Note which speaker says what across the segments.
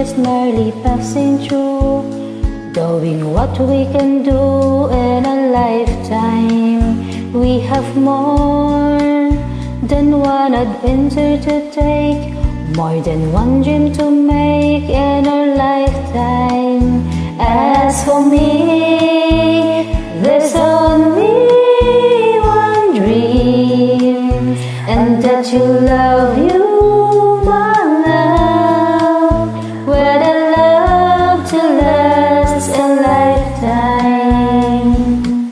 Speaker 1: just merely passing through, doing what we can do in a lifetime. We have more than one adventure to take, more than one dream to make in our lifetime. As for me, there's only one dream, and that you love you, my love, with a love to last a lifetime.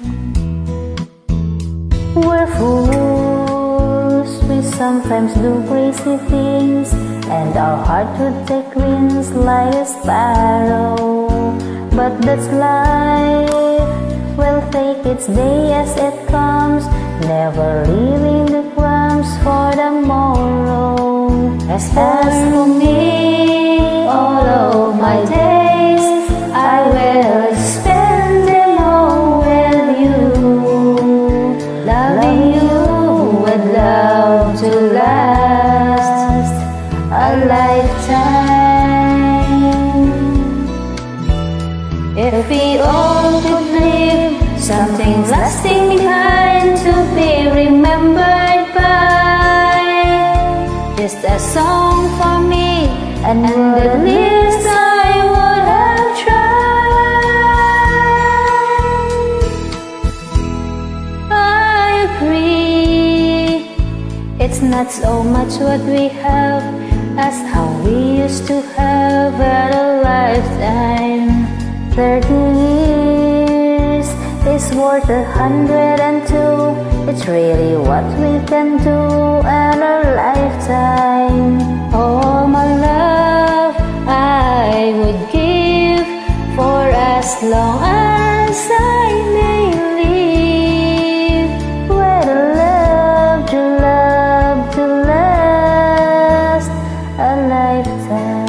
Speaker 1: We're fools, we sometimes do crazy things, and our heart would take wings like a sparrow. But that's life, we'll take its day as it comes, never leaving the crumbs for tomorrow. As for me, all of my days, I will spend them all with you, loving you with love to last a lifetime. If we all could leave something lasting behind to be remembered by, just a song for me, and at least I would have tried. I agree, it's not so much what we have as how we used to have at a lifetime. 30 years is worth 102. It's really what we can do in a lifetime. Oh my love, I would give for as long as I may live, with a love to last a lifetime.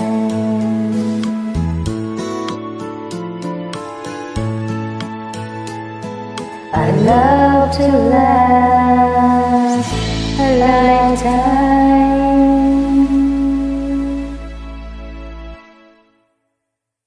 Speaker 1: A love to last a lifetime.